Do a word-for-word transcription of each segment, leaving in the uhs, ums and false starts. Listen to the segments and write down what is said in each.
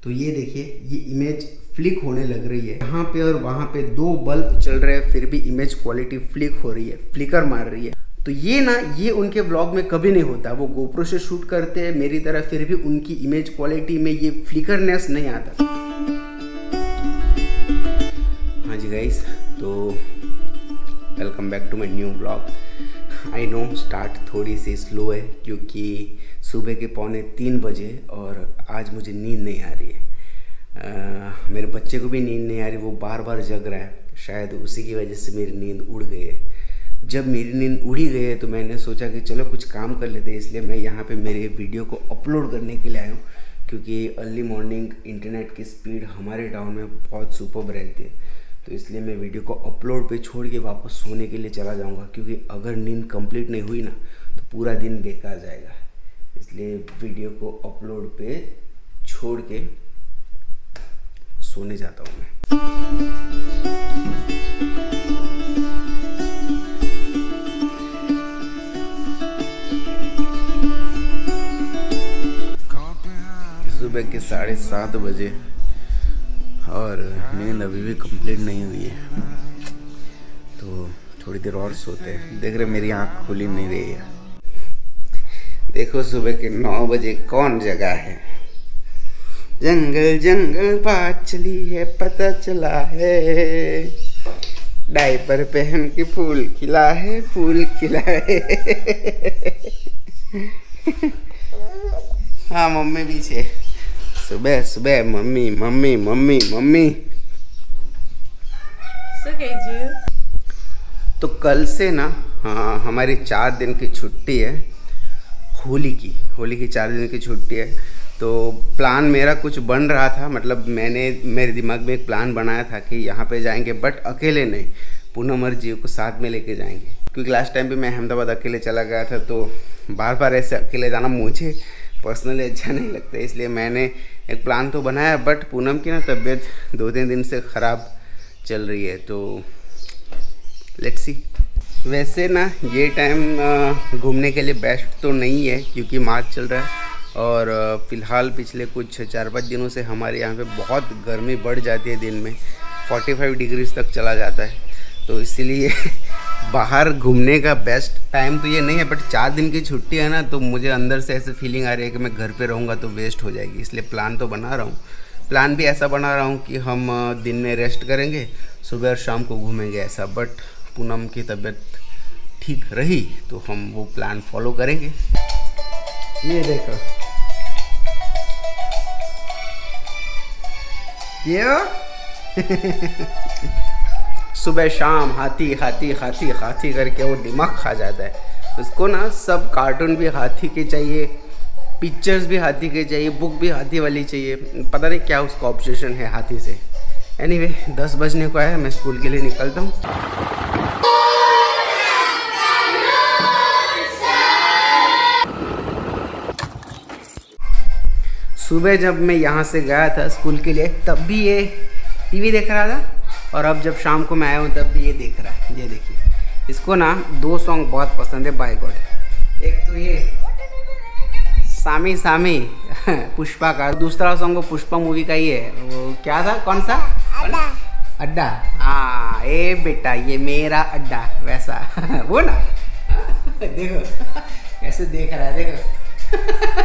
तो ये देखिए ये इमेज फ्लिक होने लग रही है। यहाँ पे और वहाँ पे दो बल्ब चल रहे हैं, फिर भी इमेज क्वालिटी फ्लिक हो रही है, फ्लिकर मार रही है। तो ये ना ये उनके ब्लॉग में कभी नहीं होता। वो गोप्रो से शूट करते हैं मेरी तरह, फिर भी उनकी इमेज क्वालिटी में ये फ्लिकरनेस नहीं आता। हाँ जी गाइस, तो welcome back to my new blog. I know start थोड़ी सी स्लो है क्योंकि सुबह के पौने तीन बजे और आज मुझे नींद नहीं आ रही है। आ, मेरे बच्चे को भी नींद नहीं आ रही, वो बार बार जग रहा है। शायद उसी की वजह से मेरी नींद उड़ गई है। जब मेरी नींद उड़ी गई है तो मैंने सोचा कि चलो कुछ काम कर लेते हैं, इसलिए मैं यहाँ पे मेरे वीडियो को अपलोड करने के लिए आया हूँ। क्योंकि अर्ली मॉर्निंग इंटरनेट की स्पीड हमारे टाउन में बहुत सुपर्ब रहती है, तो इसलिए मैं वीडियो को अपलोड पे छोड़ के वापस सोने के लिए चला जाऊँगा। क्योंकि अगर नींद कंप्लीट नहीं हुई ना तो पूरा दिन बेकार जाएगा, इसलिए वीडियो को अपलोड पे छोड़ के सोने जाता हूँ मैं। सुबह के साढ़े सात बजे और नींद अभी भी कंप्लीट नहीं हुई है, तो थोड़ी देर और सोते हैं। देख रहे मेरी आँख खुली नहीं रही है। देखो सुबह के नौ बजे कौन जगा है। जंगल जंगल बात चली है, पता चला है, डायपर पहन के फूल खिला है, फूल खिला है। हाँ मम्मी पीछे, सुबह सुबह मम्मी मम्मी मम्मी मम्मी। तो कल से ना हाँ हमारी चार दिन की छुट्टी है, होली की होली की चार दिन की छुट्टी है। तो प्लान मेरा कुछ बन रहा था, मतलब मैंने मेरे दिमाग में एक प्लान बनाया था कि यहाँ पे जाएंगे, बट अकेले नहीं, पूनम और जीव को साथ में लेके जाएंगे। क्योंकि लास्ट टाइम भी मैं अहमदाबाद अकेले चला गया था, तो बार बार ऐसे अकेले जाना मुझे पर्सनली अच्छा नहीं लगता। इसलिए मैंने एक प्लान तो बनाया, बट पूनम की ना तबीयत दो तीन दिन से ख़राब चल रही है, तो लेट्स सी। वैसे ना ये टाइम घूमने के लिए बेस्ट तो नहीं है क्योंकि मार्च चल रहा है और फ़िलहाल पिछले कुछ चार पाँच दिनों से हमारे यहाँ पे बहुत गर्मी बढ़ जाती है। दिन में पैंतालीस डिग्रीज तक चला जाता है, तो इसीलिए बाहर घूमने का बेस्ट टाइम तो ये नहीं है। बट चार दिन की छुट्टी है ना, तो मुझे अंदर से ऐसे फीलिंग आ रही है कि मैं घर पे रहूँगा तो वेस्ट हो जाएगी, इसलिए प्लान तो बना रहा हूँ। प्लान भी ऐसा बना रहा हूँ कि हम दिन में रेस्ट करेंगे, सुबह और शाम को घूमेंगे ऐसा। बट पूनम की तबीयत ठीक रही तो हम वो प्लान फॉलो करेंगे। ये देखो ये सुबह शाम हाथी हाथी हाथी हाथी करके वो दिमाग खा जाता है। उसको ना सब कार्टून भी हाथी के चाहिए, पिक्चर्स भी हाथी के चाहिए, बुक भी हाथी वाली चाहिए। पता नहीं क्या उसका ऑब्सेशन है हाथी से। एनीवे दस बजने को आया, मैं स्कूल के लिए निकलता हूँ। सुबह जब मैं यहाँ से गया था स्कूल के लिए तब भी ये टीवी देख रहा था, और अब जब शाम को मैं आया हूँ तब भी ये देख रहा है। ये देखिए, इसको ना दो सॉन्ग बहुत पसंद है बाय गॉड। एक तो ये सामी सामी पुष्पा का, दूसरा सॉन्ग वो पुष्पा मूवी का ही है, वो क्या था, कौन सा, अड्डा अड्डा। हाँ ए बेटा ये मेरा अड्डा, वैसा वो ना। देखो कैसे देख रहा है, देखो।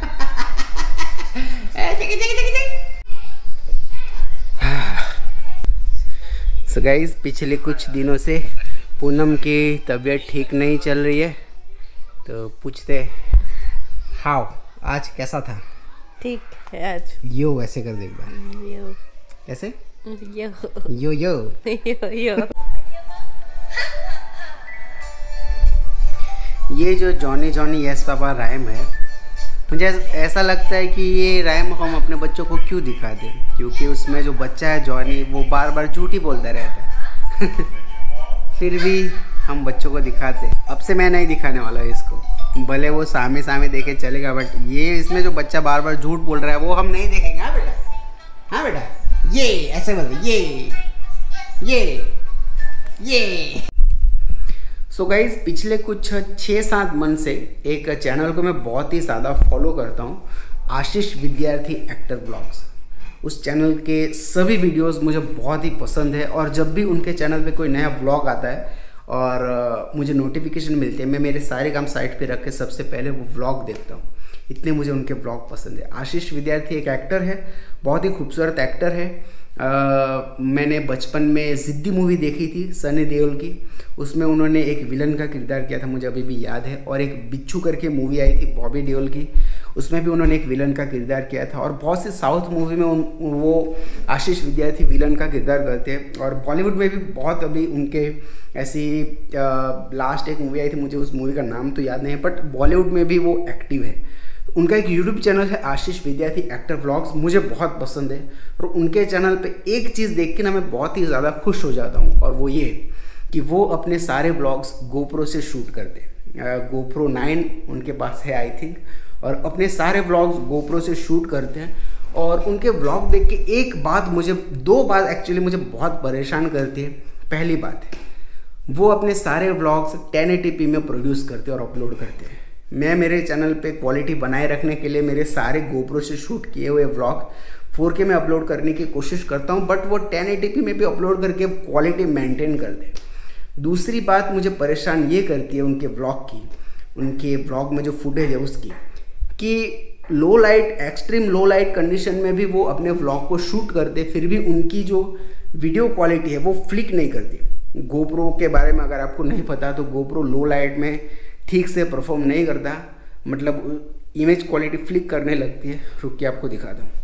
सो गाइस, पिछले कुछ दिनों से पूनम की तबीयत ठीक नहीं चल रही है, तो पूछते हाउ आज कैसा था? ठीक है आज। यो ऐसे कर दे एक बार, यो कैसे, यो यो यो यो यो। ये जो Johnny Johnny yes papa rhyme है, मुझे ऐसा लगता है कि ये राइम हम अपने बच्चों को क्यों दिखा दें, क्योंकि उसमें जो बच्चा है जॉनी वो बार बार झूठी बोलता रहता है। फिर भी हम बच्चों को दिखाते हैं। अब से मैं नहीं दिखाने वाला इसको, भले वो सामने सामने देखे चलेगा, बट ये इसमें जो बच्चा बार बार झूठ बोल रहा है वो हम नहीं देखेंगे। हाँ बेटा, हाँ बेटा, ये ऐसे बोल, ये ये ये। सो गाइज, पिछले कुछ छः सात मंथ से एक चैनल को मैं बहुत ही ज़्यादा फॉलो करता हूँ, आशीष विद्यार्थी एक्टर ब्लॉग्स। उस चैनल के सभी वीडियोस मुझे बहुत ही पसंद है और जब भी उनके चैनल पे कोई नया व्लॉग आता है और मुझे नोटिफिकेशन मिलती है, मैं मेरे सारे काम साइड पे रख के सबसे पहले वो व्लॉग देखता हूँ। इतने मुझे उनके व्लॉग पसंद है। आशीष विद्यार्थी एक एक्टर है, बहुत ही खूबसूरत एक्टर है। आ, मैंने बचपन में ज़िद्दी मूवी देखी थी सनी देओल की, उसमें उन्होंने एक विलन का किरदार किया था, मुझे अभी भी याद है। और एक बिच्छू करके मूवी आई थी बॉबी देओल की, उसमें भी उन्होंने एक विलन का किरदार किया था। और बहुत सी साउथ मूवी में उन, वो आशीष विद्यार्थी विलन का किरदार करते हैं। और बॉलीवुड में भी बहुत अभी उनके ऐसी लास्ट एक मूवी आई थी, मुझे उस मूवी का नाम तो याद नहीं है, बट बॉलीवुड में भी वो एक्टिव है। उनका एक यूट्यूब चैनल है आशीष विद्यार्थी एक्टर व्लॉग्स, मुझे बहुत पसंद है। और उनके चैनल पे एक चीज़ देख के ना मैं बहुत ही ज़्यादा खुश हो जाता हूँ, और वो ये कि वो अपने सारे व्लॉग्स गोप्रो से शूट करते हैं। गोप्रो नाइन उनके पास है आई थिंक, और अपने सारे व्लॉग्स गोप्रो से शूट करते हैं। और उनके व्लॉग देख के एक बात मुझे, दो बात एक्चुअली मुझे बहुत परेशान करती है। पहली बात, वो अपने सारे व्लॉग्स टेन एटी पी में प्रोड्यूस करते हैं और अपलोड करते हैं। मैं मेरे चैनल पे क्वालिटी बनाए रखने के लिए मेरे सारे गोप्रो से शूट किए हुए व्लॉग फोर के में अपलोड करने की कोशिश करता हूँ, बट वो टेन एटी पी में भी अपलोड करके क्वालिटी मेंटेन कर दे। दूसरी बात मुझे परेशान ये करती है उनके व्लॉग की, उनके व्लॉग में जो फुटेज है उसकी, कि low light, extreme low light condition में भी वो अपने व्लॉग को शूट करते, फिर भी उनकी जो वीडियो क्वालिटी है वो फ्लिक नहीं करती। गोप्रो के बारे में अगर आपको नहीं पता तो गोप्रो लो लाइट में ठीक से परफॉर्म नहीं करता, मतलब इमेज क्वालिटी फ्लिक करने लगती है। रुक के आपको दिखाता हूँ।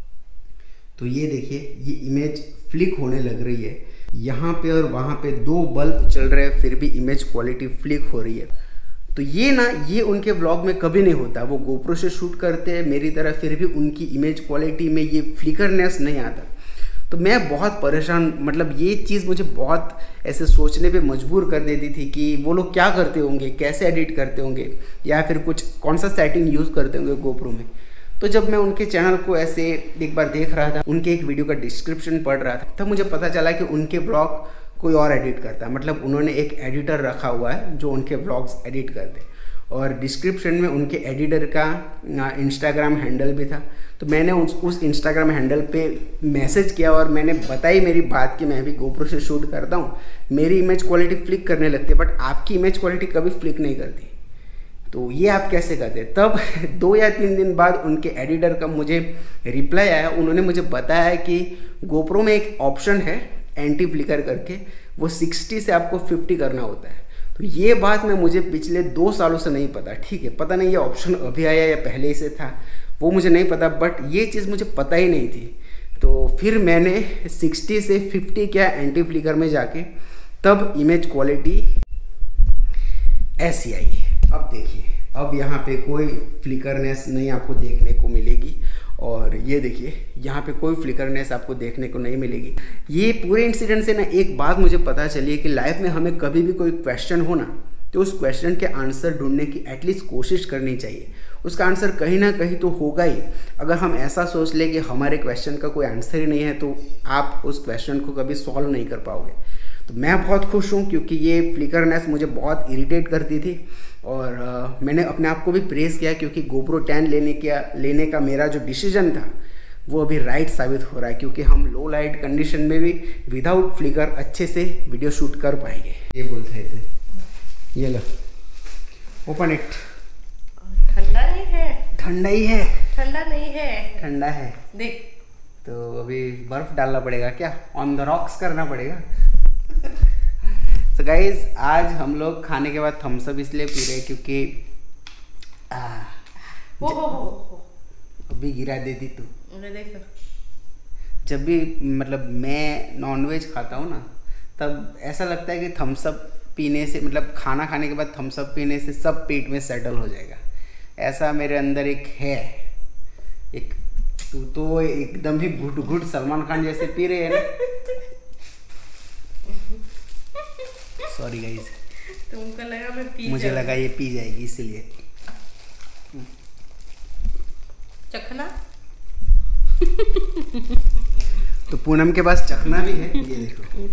तो ये देखिए, ये इमेज फ्लिक होने लग रही है, यहाँ पे और वहाँ पे दो बल्ब चल रहे हैं, फिर भी इमेज क्वालिटी फ्लिक हो रही है। तो ये ना, ये उनके व्लॉग में कभी नहीं होता। वो गोप्रो से शूट करते हैं मेरी तरह, फिर भी उनकी इमेज क्वालिटी में ये फ्लिकरनेस नहीं आता। तो मैं बहुत परेशान, मतलब ये चीज़ मुझे बहुत ऐसे सोचने पे मजबूर कर देती थी कि वो लोग क्या करते होंगे, कैसे एडिट करते होंगे, या फिर कुछ कौन सा सेटिंग यूज़ करते होंगे गोप्रो में। तो जब मैं उनके चैनल को ऐसे एक बार देख रहा था, उनके एक वीडियो का डिस्क्रिप्शन पढ़ रहा था, तब मुझे पता चला कि उनके ब्लॉग कोई और एडिट करता है। मतलब उन्होंने एक एडिटर रखा हुआ है जो उनके ब्लॉग्स एडिट करते हैं, और डिस्क्रिप्शन में उनके एडिटर का इंस्टाग्राम हैंडल भी था। तो मैंने उस उस इंस्टाग्राम हैंडल पे मैसेज किया और मैंने बताई मेरी बात कि मैं भी गोप्रो से शूट करता हूँ, मेरी इमेज क्वालिटी फ्लिक करने लगती है, बट आपकी इमेज क्वालिटी कभी फ्लिक नहीं करती, तो ये आप कैसे करते। तब दो या तीन दिन बाद उनके एडिटर का मुझे रिप्लाई आया। उन्होंने मुझे बताया कि गोप्रो में एक ऑप्शन है एंटी फ्लिकर करके, वो सिक्सटी से आपको फिफ्टी करना होता है। तो ये बात मैं मुझे पिछले दो सालों से नहीं पता, ठीक है, पता नहीं ये ऑप्शन अभी आया या पहले से था, वो मुझे नहीं पता, बट ये चीज़ मुझे पता ही नहीं थी। तो फिर मैंने सिक्सटी से फिफ्टी किया एंटी फ्लिकर में जाके, तब इमेज क्वालिटी ऐसी आई। अब देखिए, अब यहाँ पे कोई फ्लिकरनेस नहीं आपको देखने को मिलेगी, और ये देखिए यहाँ पे कोई फ्लिकरनेस आपको देखने को नहीं मिलेगी। ये पूरे इंसिडेंट से ना एक बात मुझे पता चली है कि लाइफ में हमें कभी भी कोई क्वेश्चन हो ना, तो उस क्वेश्चन के आंसर ढूंढने की एटलीस्ट कोशिश करनी चाहिए। उसका आंसर कहीं ना कहीं तो होगा ही। अगर हम ऐसा सोच ले कि हमारे क्वेश्चन का कोई आंसर ही नहीं है, तो आप उस क्वेश्चन को कभी सॉल्व नहीं कर पाओगे। तो मैं बहुत खुश हूँ क्योंकि ये फ्लिकरनेस मुझे बहुत इरिटेट करती थी, और आ, मैंने अपने आप को भी प्रेज़ किया क्योंकि गोप्रो टेन लेने का लेने का मेरा जो डिसीजन था वो अभी राइट साबित हो रहा है, क्योंकि हम लो लाइट कंडीशन में भी विदाउट फ्लिकर अच्छे से वीडियो शूट कर पाएंगे। ये बोलते थे, ये लो, ओपन इट। ठंडा नहीं है, ठंडा ही है, ठंडा नहीं है, ठंडा है, देख। तो अभी बर्फ डालना पड़ेगा क्या, ऑन द रॉक्स करना पड़ेगा। तो गाइज, आज हम लोग खाने के बाद थम्स अप इसलिए पी रहे हैं क्योंकि आ, हो हो हो हो अभी गिरा देती तू। देखो, जब भी मतलब मैं नॉनवेज खाता हूँ ना, तब ऐसा लगता है कि थम्स अप पीने से, मतलब खाना खाने के बाद थम्स अप पीने से सब पेट में सेटल हो जाएगा। ऐसा मेरे अंदर एक है, एक तू तो एकदम ही घुट घुट सलमान खान जैसे पी रहे है ना। सॉरी गाइस, तुमको लगा मैं पी मुझे लगा ये पी जाएगी इसलिए। चखना। तो पूनम के पास चखना भी है, ये देखो।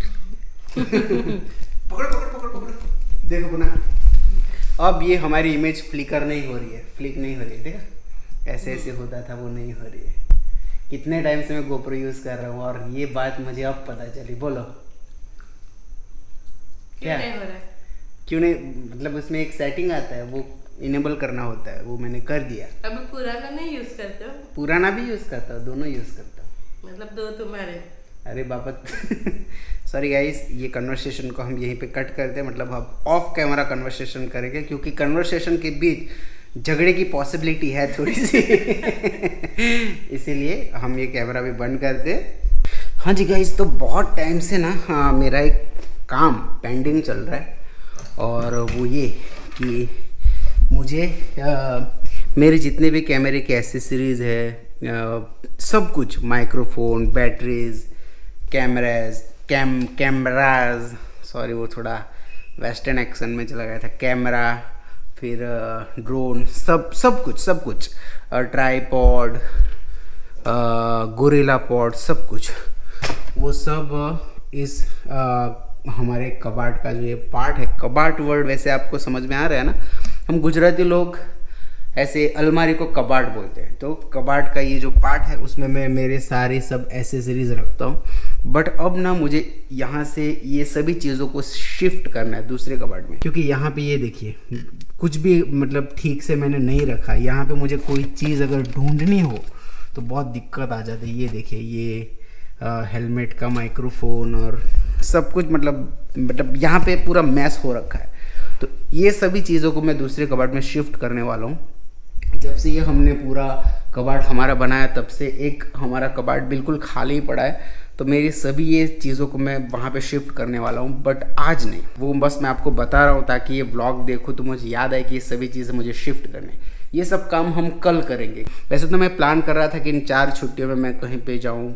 पकड़ पकड़ पकड़ पकड़, देखो पूनम। अब ये हमारी इमेज फ्लिकर नहीं हो रही है, फ्लिक नहीं हो रही है, देखा ऐसे ऐसे होता था वो नहीं हो रही है। कितने टाइम से मैं गोप्रो यूज़ कर रहा हूँ और ये बात मुझे अब पता चली। बोलो क्यों नहीं हो रहा है? क्यों नहीं, मतलब उसमें एक सेटिंग आता है, वो इनेबल करना होता है, वो मैंने कर दिया। अभी पुराना नहीं यूज करते हो? पुराना भी यूज़ करता हूँ, दोनों यूज़ करता हूँ। मतलब दो तुम्हारे? अरे बाबा सॉरी गाइस, ये कन्वर्सेशन को हम यहीं पे कट करते हैं, मतलब हम ऑफ कैमरा कन्वर्सेशन करेंगे क्योंकि कन्वर्सेशन के बीच झगड़े की पॉसिबिलिटी है थोड़ी सी इसीलिए हम ये कैमरा भी बंद करते हैं। हाँ जी गाइस, तो बहुत टाइम से ना हाँ मेरा एक काम पेंडिंग चल रहा है और वो ये कि मुझे आ, मेरे जितने भी कैमरे के एसेसरीज़ है, आ, सब कुछ, microphone, batteries, cameras cam cameras sorry वो थोड़ा वेस्टर्न एक्शन में चला गया था, कैमरा, फिर ड्रोन, सब सब कुछ सब कुछ ट्राईपॉड, गोरिल्ला पॉड, सब कुछ वो सब इस आ, हमारे कबाट का जो ये पार्ट है, कबाट वर्ड वैसे आपको समझ में आ रहा है ना, हम गुजराती लोग ऐसे अलमारी को कबाट बोलते हैं, तो कबाट का ये जो पार्ट है उसमें मैं मेरे सारे सब एसेसरीज रखता हूँ। बट अब ना मुझे यहाँ से ये सभी चीज़ों को शिफ्ट करना है दूसरे कबाट में, क्योंकि यहाँ पे ये देखिए कुछ भी मतलब ठीक से मैंने नहीं रखा। यहाँ पे मुझे कोई चीज़ अगर ढूंढनी हो तो बहुत दिक्कत आ जाती है। ये देखिए, ये आ, हेलमेट का माइक्रोफोन और सब कुछ, मतलब मतलब यहाँ पे पूरा मैस हो रखा है। तो ये सभी चीज़ों को मैं दूसरे कबाट में शिफ्ट करने वाला हूँ। जब से ये हमने पूरा कबाट हमारा बनाया तब से एक हमारा कबाट बिल्कुल खाली ही पड़ा है, तो मेरी सभी ये चीज़ों को मैं वहाँ पे शिफ्ट करने वाला हूँ। बट आज नहीं, वो बस मैं आपको बता रहा हूँ ताकि ये व्लॉग देखो तो मुझे याद आए कि ये सभी चीज़ें मुझे शिफ्ट करने, ये सब काम हम कल करेंगे। वैसे तो मैं प्लान कर रहा था कि इन चार छुट्टियों में मैं कहीं पे जाऊँ,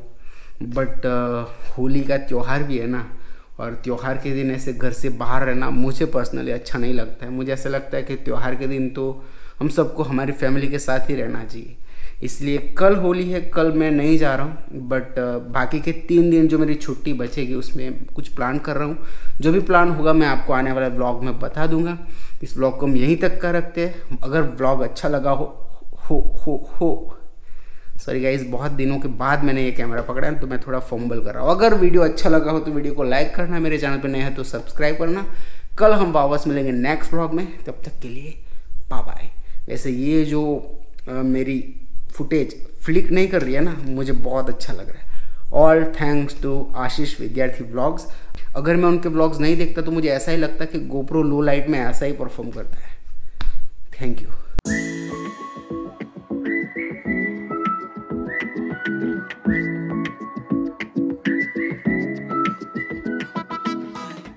बट होली का त्यौहार भी है ना, और त्यौहार के दिन ऐसे घर से बाहर रहना मुझे पर्सनली अच्छा नहीं लगता है। मुझे ऐसा लगता है कि त्यौहार के दिन तो हम सबको हमारी फैमिली के साथ ही रहना चाहिए। इसलिए कल होली है, कल मैं नहीं जा रहा हूँ, बट बाकी के तीन दिन जो मेरी छुट्टी बचेगी उसमें कुछ प्लान कर रहा हूँ। जो भी प्लान होगा मैं आपको आने वाले व्लॉग में बता दूंगा। इस व्लॉग को हम यहीं तक का रखते हैं। अगर व्लॉग अच्छा लगा हो हो हो हो सॉरी गाइस, बहुत दिनों के बाद मैंने ये कैमरा पकड़ा है तो मैं थोड़ा फंबल कर रहा हूँ। अगर वीडियो अच्छा लगा हो तो वीडियो को लाइक करना, मेरे चैनल पर नए हैं तो सब्सक्राइब करना। कल हम वापस मिलेंगे नेक्स्ट व्लॉग में, तब तक के लिए बाय बाय। वैसे ये जो आ, मेरी फुटेज फ्लिक नहीं कर रही है ना, मुझे बहुत अच्छा लग रहा है। ऑल थैंक्स टू आशीष विद्यार्थी व्लॉग्स। अगर मैं उनके व्लॉग्स नहीं देखता तो मुझे ऐसा ही लगता कि गोप्रो लो लाइट में ऐसा ही परफॉर्म करता है। Thank you. Thank you.